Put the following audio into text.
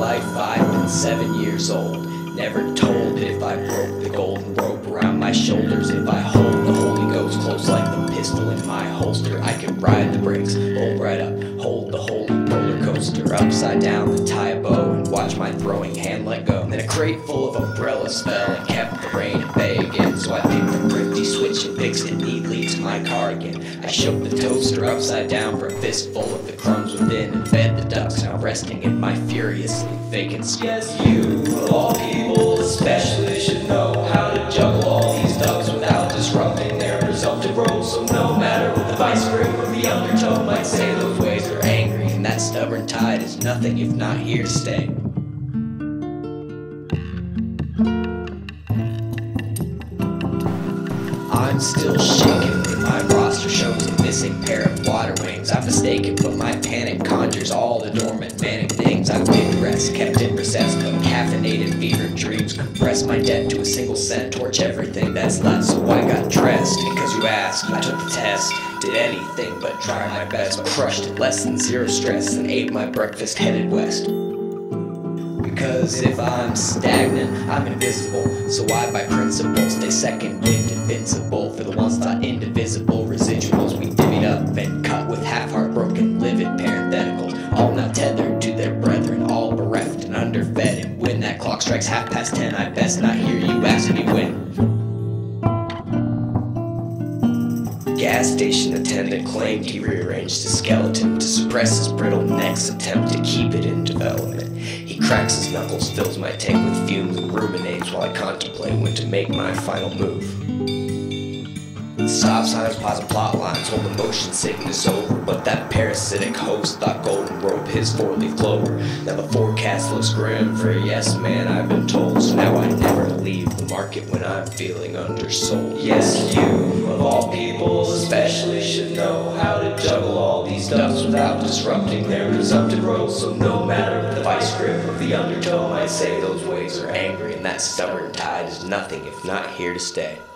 life, I've been 7 years old. Never told that if I broke the golden rope around my shoulders, if I hold the Holy Ghost close like the pistol in my holster, I could ride the brakes, hold right up, hold the holy roller coaster upside down, then tie a bow and watch my throwing hand let go. And then a crate full of umbrellas fell and kept the rain at bay again. So I picked the thrifty switch and fixed it neatly to my cardigan. I shook the toaster upside down for a fistful of the crumbs within and fed the ducks, now resting in my furiously vacant skin. Yes, you, of all people especially, should know how to juggle all these ducks without disrupting their presumptive roles. So no matter what the vice grip or the undertow might say, those ways are angry, and that stubborn tide is nothing if not here to stay. I'm still shaken when my roster shows a missing pair of water wings. I'm mistaken, but my panic conjures all the dormant manic things I've been rest, kept in recess, caffeinated fevered dreams, compress my debt to a single cent, torch everything that's left, so I got dressed. Because you asked, I took the test, did anything but try my best, but crushed it less than zero stress, and ate my breakfast headed west. Because if I'm stagnant, I'm invisible, so I by principle stay second wind invincible. For the ones thought indivisible residuals, we divvied up and cut with half-heartbroken livid parentheticals, all now tethered to their brethren, all bereft and underfed. And when that clock strikes 10:30, I best not hear you ask me when. Gas station attendant claimed he rearranged his skeleton to suppress his brittle neck's attempt to keep it in development. He cracks his knuckles, fills my tank with fumes, and ruminates while I contemplate when to make my final move. Stop signs, pause plot lines, hold the motion sickness over, but that parasitic host thought golden rope his four-leaf clover. Now the forecast looks grim for a yes man, I've been told, so now I never leave the market when I'm feeling undersold. Yes, you, of all people especially, should know how to juggle all these ducks without disrupting their presumptive roles. So no matter what the vice grip of the undertow might say, those waves are angry, and that stubborn tide is nothing if not here to stay.